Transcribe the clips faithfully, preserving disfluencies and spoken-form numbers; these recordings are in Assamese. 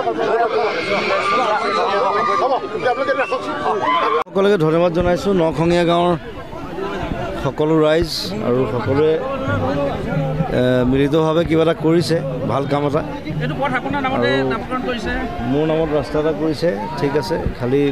সকলোকে ধন্যবাদ জনাইছোঁ নখঙীয়া গাঁৱৰ সকলো ৰাইজ আৰু সকলোৱে মিলিতভাৱে কিবা এটা কৰিছে ভাল কাম এটা মোৰ নামত ৰাস্তা এটা কৰিছে ঠিক আছে খালি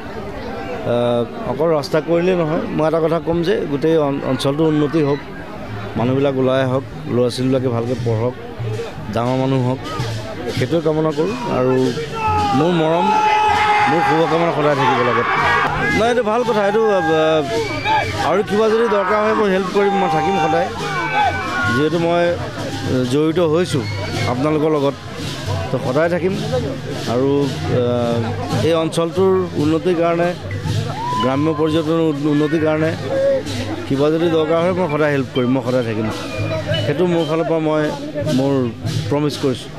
অকল ৰাস্তা কৰিলেই নহয় মই এটা কথা ক'ম যে গোটেই অঞ্চলটো উন্নতি হওক মানুহবিলাক ওলাই আহক ল'ৰা ছোৱালীবিলাকে ভালকৈ পঢ়ক ডাঙৰ মানুহ হওক সেইটোৱে কামনা কৰোঁ আৰু মোৰ মৰম মোৰ শুভকামনা সদায় থাকিব লগত নাই এইটো ভাল কথা এইটো আৰু কিবা যদি দৰকাৰ হয় মই হেল্প কৰিম মই থাকিম সদায় যিহেতু মই জড়িত হৈছোঁ আপোনালোকৰ লগত তো সদায় থাকিম আৰু এই অঞ্চলটোৰ উন্নতিৰ কাৰণে গ্ৰাম্য পৰ্যটনৰ উন্নতিৰ কাৰণে কিবা যদি দৰকাৰ হয় মই সদায় হেল্প কৰিম মই সদায় থাকিম সেইটো মোৰ ফালৰ পৰা মই মোৰ প্ৰমিছ কৰিছোঁ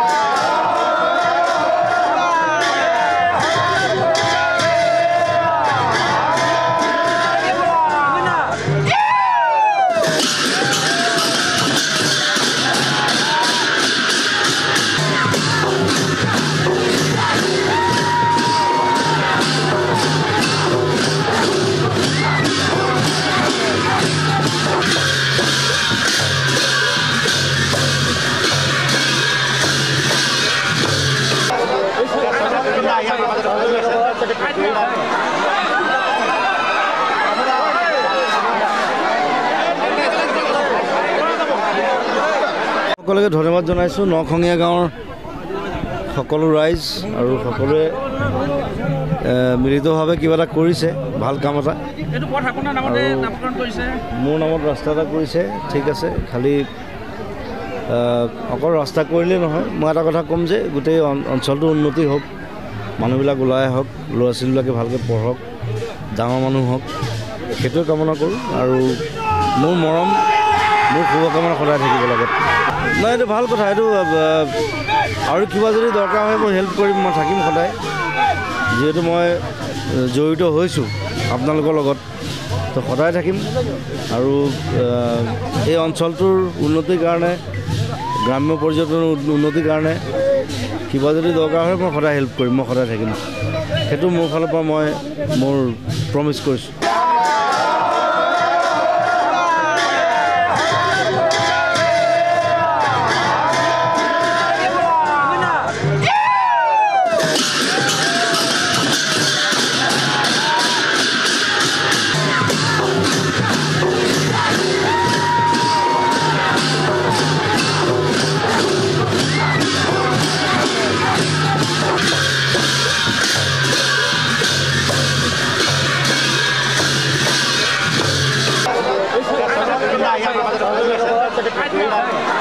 সকলোকে ধন্যবাদ জনাইছোঁ নখঙীয়া গাঁৱৰ সকলো ৰাইজ আৰু সকলোৱে মিলিতভাৱে কিবা এটা কৰিছে ভাল কাম এটা মোৰ নামত ৰাস্তা এটা কৰিছে ঠিক আছে খালি অকল ৰাস্তা কৰিলেই নহয় মই এটা কথা ক'ম যে গোটেই অঞ্চলটো উন্নতি হওক মানুহবিলাক ওলাই আহক ল'ৰা ছোৱালীবিলাকে ভালকৈ পঢ়ক ডাঙৰ মানুহ হওক সেইটোৱে কামনা কৰোঁ আৰু মোৰ মৰম মোৰ শুভকামনা সদায় থাকিব লগত নাই এইটো ভাল কথা এইটো আৰু কিবা যদি দৰকাৰ হয় মই হেল্প কৰিম মই থাকিম সদায় যিহেতু মই জড়িত হৈছোঁ আপোনালোকৰ লগত তো সদায় থাকিম আৰু এই অঞ্চলটোৰ উন্নতিৰ কাৰণে গ্ৰাম্য পৰ্যটনৰ উন্নতিৰ কাৰণে কিবা যদি দৰকাৰ হয় মই সদায় হেল্প কৰিম মই সদায় থাকিম সেইটো মোৰ ফালৰ পৰা মই মোৰ প্ৰমিছ কৰিছোঁ I